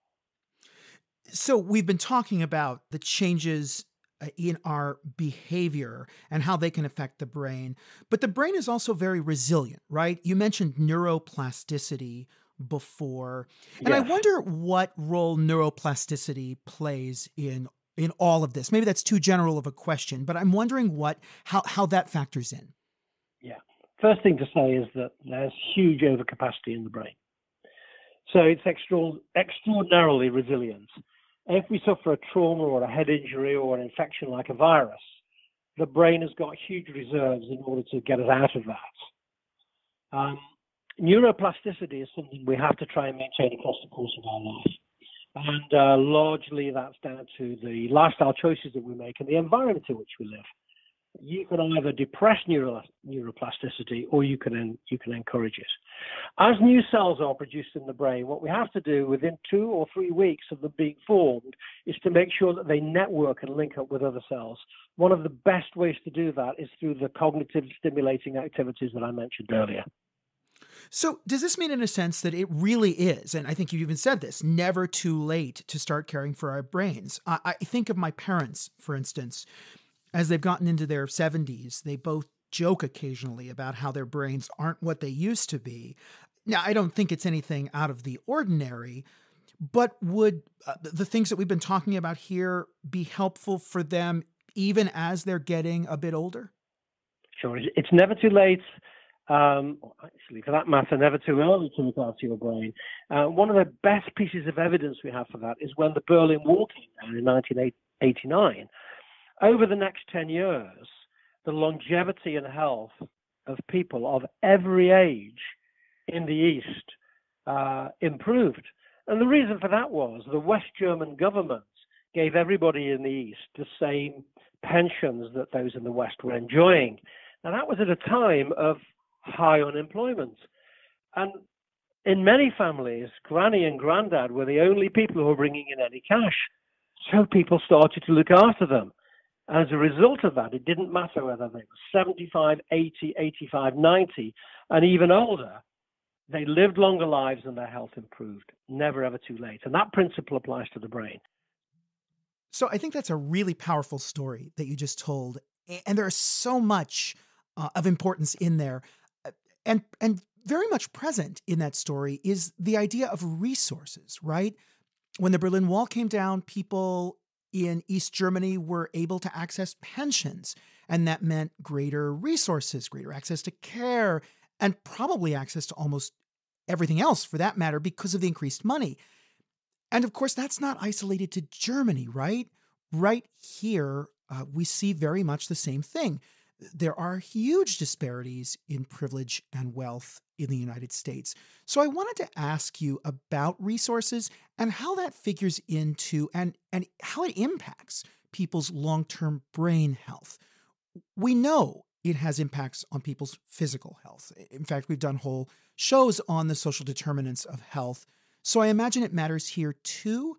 So we've been talking about the changes in our behavior and how they can affect the brain, but the brain is also very resilient, right? You mentioned neuroplasticity before. And yes. I wonder what role neuroplasticity plays in in all of this. Maybe that's too general of a question, but I'm wondering what how how that factors in. Yeah. First thing to say is that there's huge overcapacity in the brain. So it's extra, extraordinarily resilient. If we suffer a trauma or a head injury or an infection like a virus, the brain has got huge reserves in order to get us out of that. Um, Neuroplasticity is something we have to try and maintain across the course of our life. And uh, largely that's down to the lifestyle choices that we make and the environment in which we live. You can either depress neuro, neuroplasticity or you can you can encourage it. As new cells are produced in the brain, what we have to do within two or three weeks of them being formed is to make sure that they network and link up with other cells. One of the best ways to do that is through the cognitive stimulating activities that I mentioned earlier. So does this mean in a sense that it really is, and I think you even said this, never too late to start caring for our brains? I, I think of my parents, for instance. As they've gotten into their seventies, they both joke occasionally about how their brains aren't what they used to be. Now, I don't think it's anything out of the ordinary, but would uh, the things that we've been talking about here be helpful for them even as they're getting a bit older? Sure. It's never too late. Um, actually, for that matter, never too early to look after your brain. Uh, one of the best pieces of evidence we have for that is when the Berlin Wall came down in nineteen eighty-nine. Over the next ten years, the longevity and health of people of every age in the East uh, improved. And the reason for that was the West German government gave everybody in the East the same pensions that those in the West were enjoying. And that was at a time of high unemployment. And in many families, Granny and Granddad were the only people who were bringing in any cash. So people started to look after them. As a result of that, it didn't matter whether they were seventy-five, eighty, eighty-five, ninety, and even older. They lived longer lives and their health improved. Never ever too late. And that principle applies to the brain. So I think that's a really powerful story that you just told. And there is so much uh, of importance in there. And, and very much present in that story is the idea of resources, right? When the Berlin Wall came down, people in East Germany were able to access pensions, and that meant greater resources, greater access to care, and probably access to almost everything else for that matter because of the increased money. And of course, that's not isolated to Germany, right? Right here, uh, we see very much the same thing. There are huge disparities in privilege and wealth in the United States. So I wanted to ask you about resources and how that figures into and, and how it impacts people's long-term brain health. We know it has impacts on people's physical health. In fact, we've done whole shows on the social determinants of health. So I imagine it matters here too.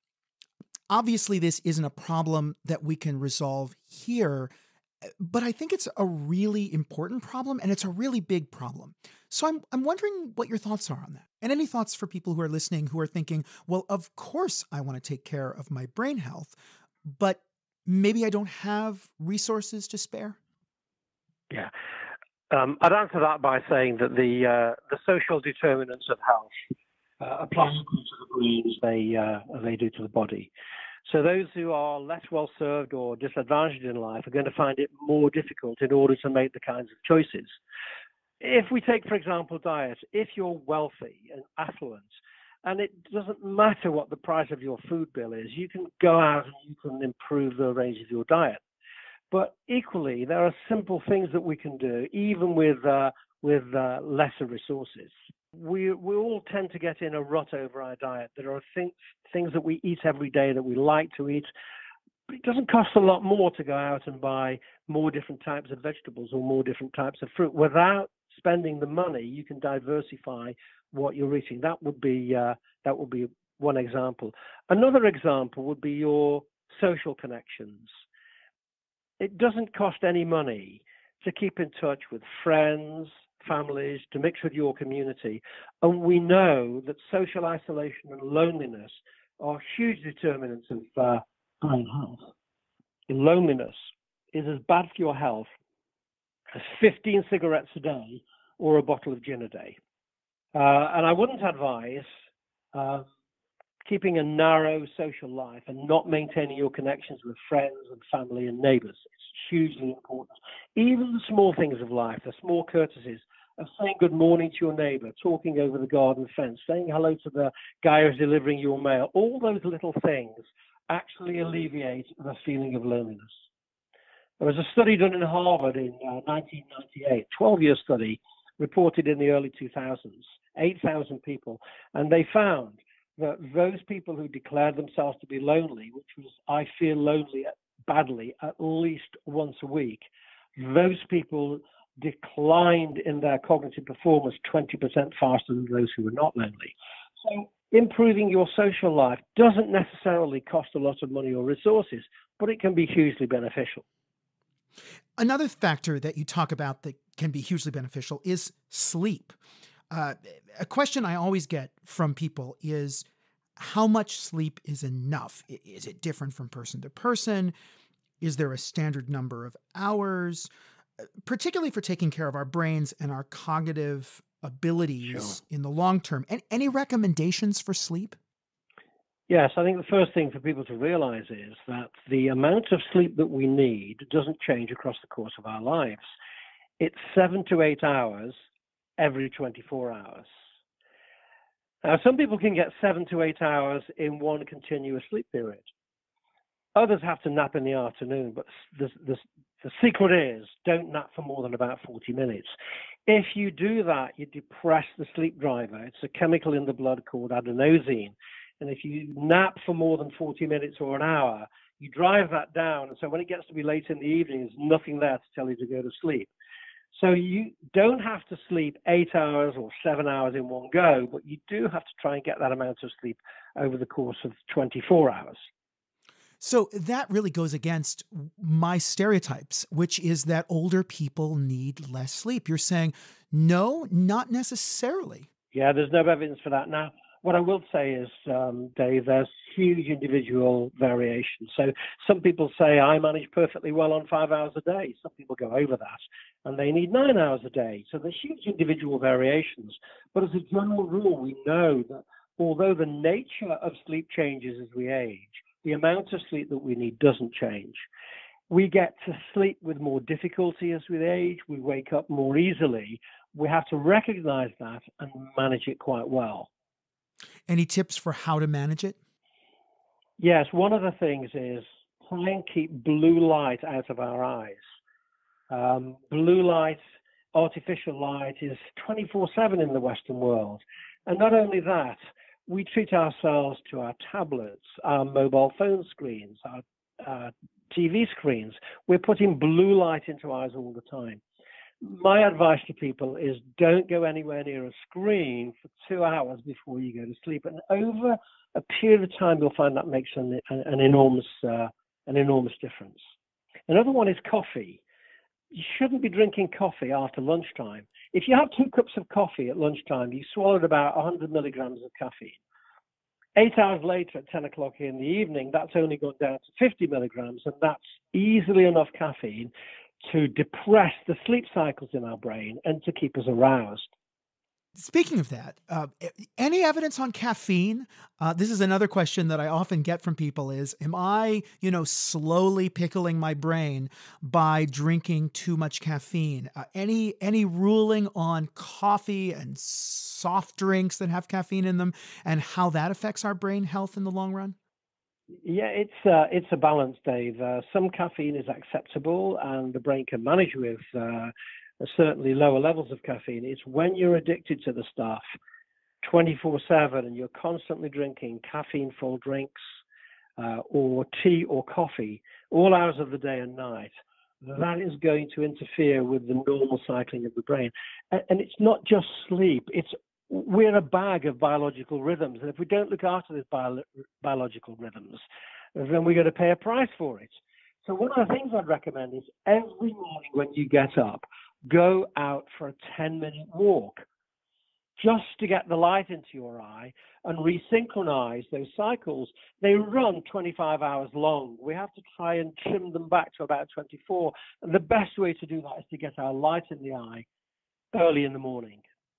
Obviously, this isn't a problem that we can resolve here, but I think it's a really important problem and it's a really big problem. So I'm I'm wondering what your thoughts are on that. And any thoughts for people who are listening who are thinking, well, of course I want to take care of my brain health, but maybe I don't have resources to spare? Yeah. Um, I'd answer that by saying that the uh, the social determinants of health uh, apply equally to the brain as they, uh, as they do to the body. So those who are less well served or disadvantaged in life are going to find it more difficult in order to make the kinds of choices. If we take, for example, diet, if you're wealthy and affluent, and it doesn't matter what the price of your food bill is, you can go out and you can improve the range of your diet. But equally, there are simple things that we can do, even with uh, with uh, lesser resources. We we all tend to get in a rut over our diet. There are things things that we eat every day that we like to eat. But it doesn't cost a lot more to go out and buy more different types of vegetables or more different types of fruit. Without spending the money, you can diversify what you're eating. That would be uh, that would be one example. Another example would be your social connections. It doesn't cost any money to keep in touch with friends, families, to mix with your community. And we know that social isolation and loneliness are huge determinants of uh, brain health. Loneliness is as bad for your health as fifteen cigarettes a day or a bottle of gin a day. Uh, and I wouldn't advise uh, keeping a narrow social life and not maintaining your connections with friends and family and neighbors. It's hugely important. Even the small things of life, the small courtesies of saying good morning to your neighbor, talking over the garden fence, saying hello to the guy who's delivering your mail, all those little things actually alleviate the feeling of loneliness. There was a study done in Harvard in uh, nineteen ninety-eight, twelve-year study, reported in the early two thousands, eight thousand people, and they found that those people who declared themselves to be lonely, which was I feel lonely badly at least once a week, those people declined in their cognitive performance twenty percent faster than those who were not lonely. So improving your social life doesn't necessarily cost a lot of money or resources, but it can be hugely beneficial. Another factor that you talk about that can be hugely beneficial is sleep. Uh, a question I always get from people is, how much sleep is enough? Is it different from person to person? Is there a standard number of hours? Particularly for taking care of our brains and our cognitive abilities Sure. in the long term. And any recommendations for sleep? Yes, I think the first thing for people to realize is that the amount of sleep that we need doesn't change across the course of our lives. It's seven to eight hours every twenty-four hours. Now, some people can get seven to eight hours in one continuous sleep period. Others have to nap in the afternoon, but the, the, the secret is don't nap for more than about forty minutes. If you do that, you depress the sleep driver. It's a chemical in the blood called adenosine. And if you nap for more than forty minutes or an hour, you drive that down. And so when it gets to be late in the evening, there's nothing there to tell you to go to sleep. So you don't have to sleep eight hours or seven hours in one go, but you do have to try and get that amount of sleep over the course of twenty-four hours. So that really goes against my stereotypes, which is that older people need less sleep. You're saying, no, not necessarily. Yeah, there's no evidence for that. Now, what I will say is, um, Dave, there's huge individual variation. So some people say, I manage perfectly well on five hours a day. Some people go over that, and they need nine hours a day. So there's huge individual variations. But as a general rule, we know that although the nature of sleep changes as we age, the amount of sleep that we need doesn't change. We get to sleep with more difficulty as we age. We wake up more easily. We have to recognize that and manage it quite well. Any tips for how to manage it? Yes, one of the things is try and keep blue light out of our eyes. Um, blue light, artificial light is twenty-four seven in the Western world. And not only that, we treat ourselves to our tablets, our mobile phone screens, our uh, T V screens. We're putting blue light into our eyes all the time. My advice to people is don't go anywhere near a screen for two hours before you go to sleep. And over a period of time, you'll find that makes an, an enormous uh, an enormous difference. Another one is coffee. You shouldn't be drinking coffee after lunchtime. If you have two cups of coffee at lunchtime, you swallowed about one hundred milligrams of caffeine. Eight hours later at ten o'clock in the evening, that's only gone down to fifty milligrams, and that's easily enough caffeine to depress the sleep cycles in our brain and to keep us aroused. Speaking of that, uh, any evidence on caffeine? Uh, this is another question that I often get from people is, am I, you know, slowly pickling my brain by drinking too much caffeine? Uh, any, any ruling on coffee and soft drinks that have caffeine in them and how that affects our brain health in the long run? Yeah, it's uh, it's a balance, Dave. Uh, some caffeine is acceptable, and the brain can manage with uh, certainly lower levels of caffeine. It's when you're addicted to the stuff twenty-four seven and you're constantly drinking caffeine-full drinks uh, or tea or coffee all hours of the day and night, that is going to interfere with the normal cycling of the brain. And, and it's not just sleep. It's we're a bag of biological rhythms, and if we don't look after these bio- biological rhythms, then we're going to pay a price for it. So one of the things I'd recommend is every morning when you get up, go out for a ten-minute walk, just to get the light into your eye and resynchronize those cycles. They run twenty-five hours long. We have to try and trim them back to about twenty-four. And the best way to do that is to get our light in the eye early in the morning.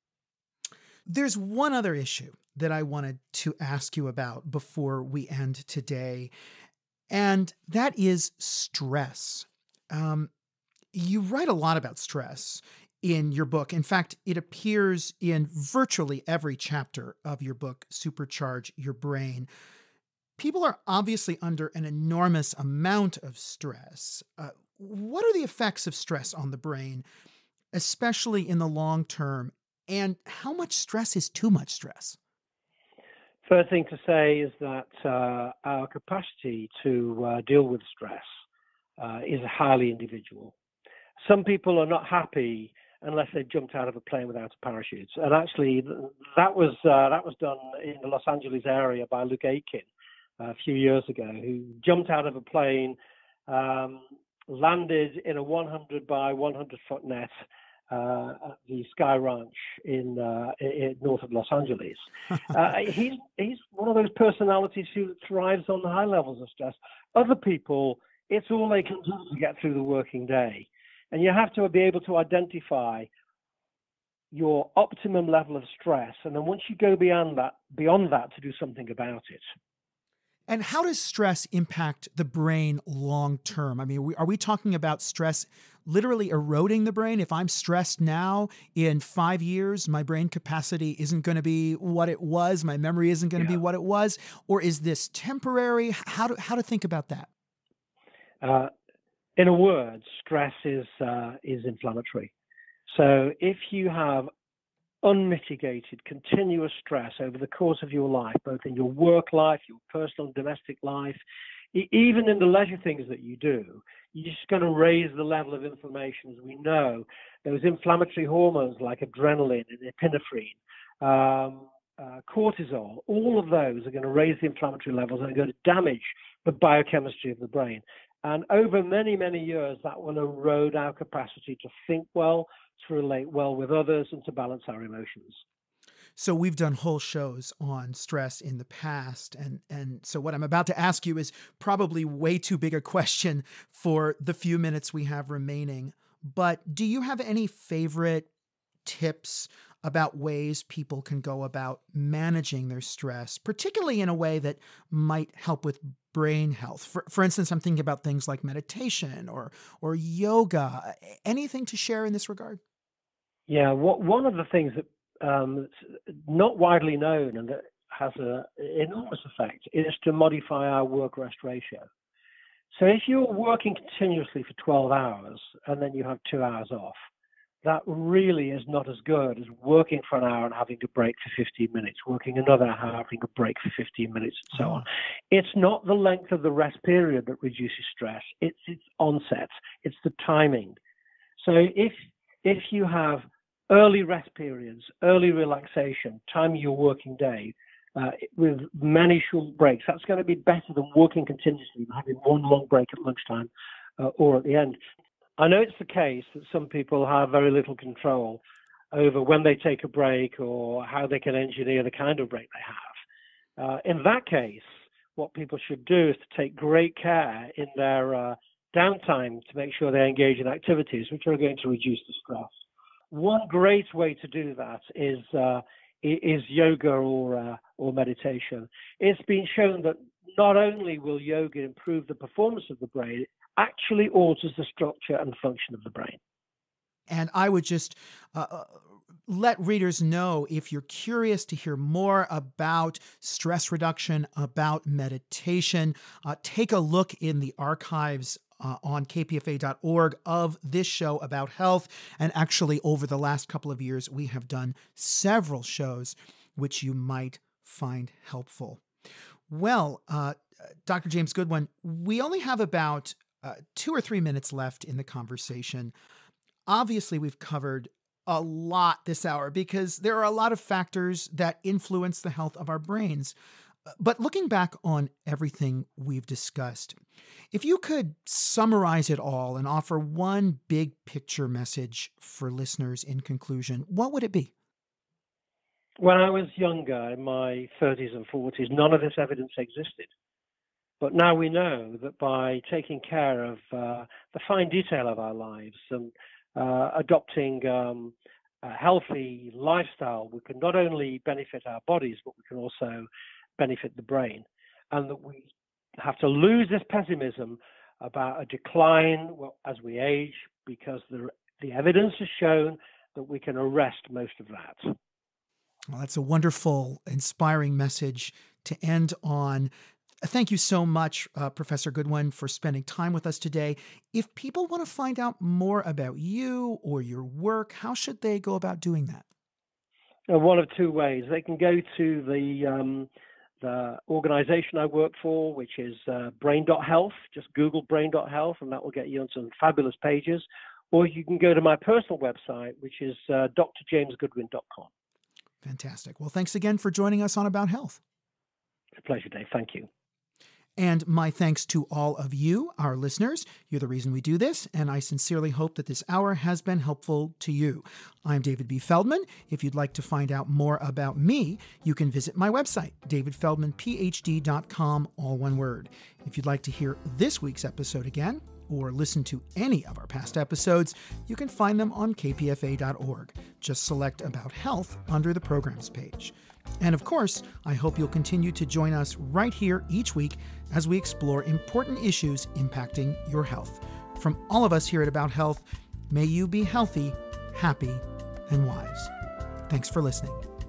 There's one other issue that I wanted to ask you about before we end today, and that is stress. Um, you write a lot about stress in your book. In fact, it appears in virtually every chapter of your book, Supercharge Your Brain. People are obviously under an enormous amount of stress. Uh, what are the effects of stress on the brain, especially in the long term? And how much stress is too much stress? First thing to say is that uh, our capacity to uh, deal with stress uh, is highly individual. some people are not happy unless they've jumped out of a plane without a parachute. And actually, that was uh, that was done in the Los Angeles area by Luke Aiken uh, a few years ago, who jumped out of a plane, um, landed in a one hundred by one hundred foot net uh, at the Sky Ranch in, uh, in north of Los Angeles. Uh, he's he's one of those personalities who thrives on the high levels of stress. Other people, it's all they can do to get through the working day. And you have to be able to identify your optimum level of stress, and then once you go beyond that, beyond that, to do something about it. And how does stress impact the brain long term? I mean, are we, are we talking about stress literally eroding the brain? If I'm stressed now, in five years, my brain capacity isn't going to be what it was, my memory isn't going to Yeah. be what it was, or is this temporary? How to how to think about that? Uh, In a word, stress is uh, is inflammatory. So if you have unmitigated, continuous stress over the course of your life, both in your work life, your personal and domestic life, e- even in the leisure things that you do, you're just going to raise the level of inflammation. As we know, those inflammatory hormones like adrenaline and epinephrine, um, uh, cortisol, all of those are going to raise the inflammatory levels and are going to damage the biochemistry of the brain. And over many, many years, that will erode our capacity to think well, to relate well with others, and to balance our emotions. So we've done whole shows on stress in the past. And, and so what I'm about to ask you is probably way too big a question for the few minutes we have remaining. But do you have any favorite tips about ways people can go about managing their stress, particularly in a way that might help with brain health? For, for instance, I'm thinking about things like meditation or or yoga. Anything to share in this regard? Yeah, what, one of the things that um, that's not widely known and that has an enormous effect is to modify our work-rest ratio. So if you're working continuously for twelve hours and then you have two hours off, that really is not as good as working for an hour and having a break for fifteen minutes, working another hour, having a break for fifteen minutes, and so Oh. on. It's not the length of the rest period that reduces stress. It's its onset. It's the timing. So if if you have early rest periods, early relaxation, time your working day, uh, with many short breaks, that's going to be better than working continuously and having one long break at lunchtime uh, or at the end. I know it's the case that some people have very little control over when they take a break or how they can engineer the kind of break they have. Uh, in that case, what people should do is to take great care in their uh, downtime to make sure they engage in activities which are going to reduce the stress. One great way to do that is uh, is yoga or uh, or meditation. It's been shown that not only will yoga improve the performance of the brain, it actually alters the structure and function of the brain. And I would just uh, let readers know, if you're curious to hear more about stress reduction, about meditation, uh, take a look in the archives Uh, on k p f a dot org of this show about health. And actually, over the last couple of years, we have done several shows which you might find helpful. Well, uh, Doctor James Goodwin, we only have about uh, two or three minutes left in the conversation. Obviously, we've covered a lot this hour because there are a lot of factors that influence the health of our brains. But looking back on everything we've discussed, if you could summarize it all and offer one big picture message for listeners in conclusion, what would it be? When I was younger, in my thirties and forties, none of this evidence existed. But now we know that by taking care of uh, the fine detail of our lives and uh, adopting um, a healthy lifestyle, we can not only benefit our bodies, but we can also benefit the brain. And that we have to lose this pessimism about a decline well, as we age, because the, the evidence has shown that we can arrest most of that. Well, that's a wonderful, inspiring message to end on. Thank you so much, uh, Professor Goodwin, for spending time with us today. If people want to find out more about you or your work, how should they go about doing that? Uh, one of two ways. They can go to the um, the organization I work for, which is uh, brain dot health. Just Google brain dot health, and that will get you on some fabulous pages. or you can go to my personal website, which is uh, d r james goodwin dot com. Fantastic. Well, thanks again for joining us on About Health. It's a pleasure, Dave. Thank you. And my thanks to all of you, our listeners. You're the reason we do this, and I sincerely hope that this hour has been helpful to you. I'm David B. Feldman. If you'd like to find out more about me, you can visit my website, david feldman p h d dot com, all one word. If you'd like to hear this week's episode again, or listen to any of our past episodes, you can find them on k p f a dot org. Just select About Health under the Programs page. And of course, I hope you'll continue to join us right here each week as we explore important issues impacting your health. From all of us here at About Health, may you be healthy, happy, and wise. Thanks for listening.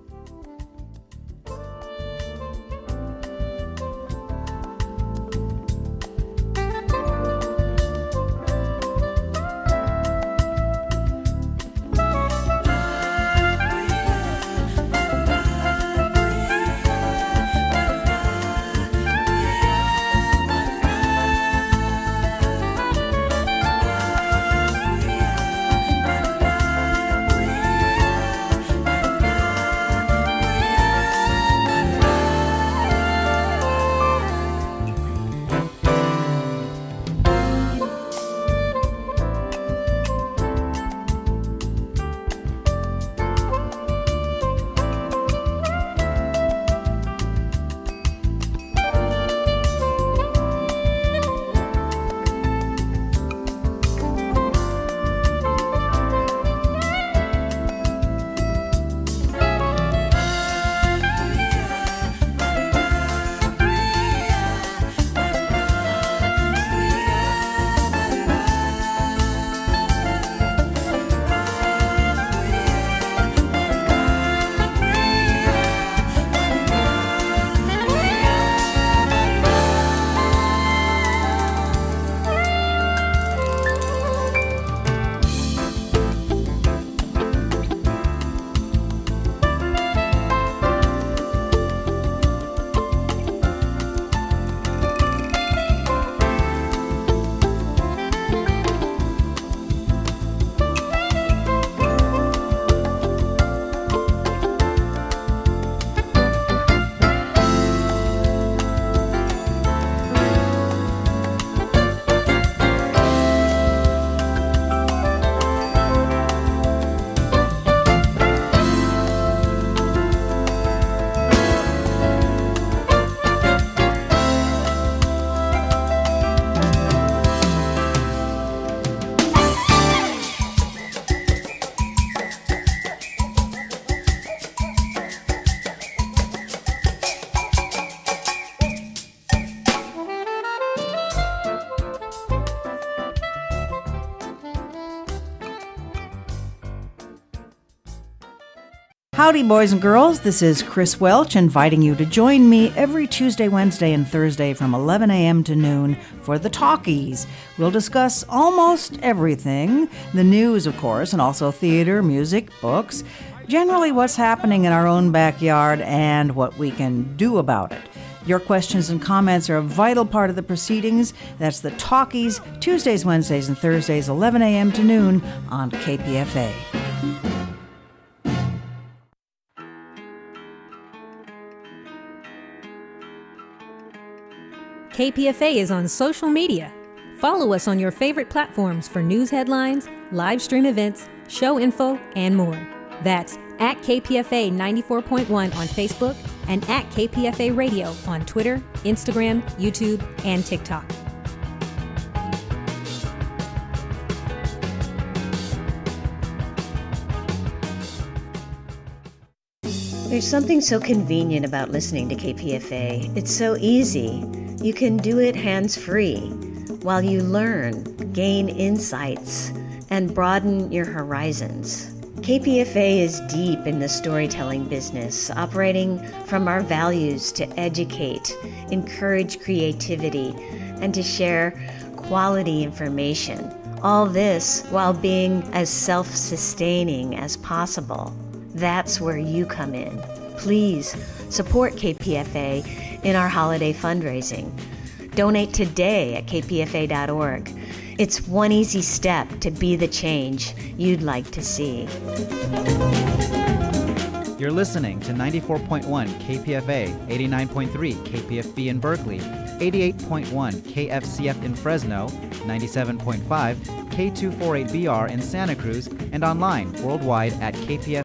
Howdy, boys and girls. This is Chris Welch inviting you to join me every Tuesday, Wednesday, and Thursday from eleven a.m. to noon for The Talkies. We'll discuss almost everything, the news, of course, and also theater, music, books, generally what's happening in our own backyard and what we can do about it. Your questions and comments are a vital part of the proceedings. That's The Talkies, Tuesdays, Wednesdays, and Thursdays, eleven a.m. to noon on K P F A. K P F A is on social media. Follow us on your favorite platforms for news headlines, live stream events, show info, and more. That's at K P F A ninety-four point one on Facebook and at K P F A Radio on Twitter, Instagram, YouTube, and TikTok. There's something so convenient about listening to K P F A. It's so easy. You can do it hands-free while you learn, gain insights, and broaden your horizons. K P F A is deep in the storytelling business, operating from our values to educate, encourage creativity, and to share quality information. All this while being as self-sustaining as possible. That's where you come in. Please support K P F A in our holiday fundraising. Donate today at k p f a dot org. It's one easy step to be the change you'd like to see. You're listening to ninety-four point one K P F A, eighty-nine point three K P F B in Berkeley, eighty-eight point one K F C F in Fresno, ninety-seven point five K two forty-eight B R in Santa Cruz, and online worldwide at k p f